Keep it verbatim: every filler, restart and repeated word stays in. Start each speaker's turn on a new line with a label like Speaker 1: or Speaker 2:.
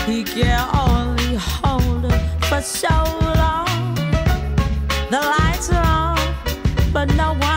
Speaker 1: He can only hold her for so long. The lights are on, but no one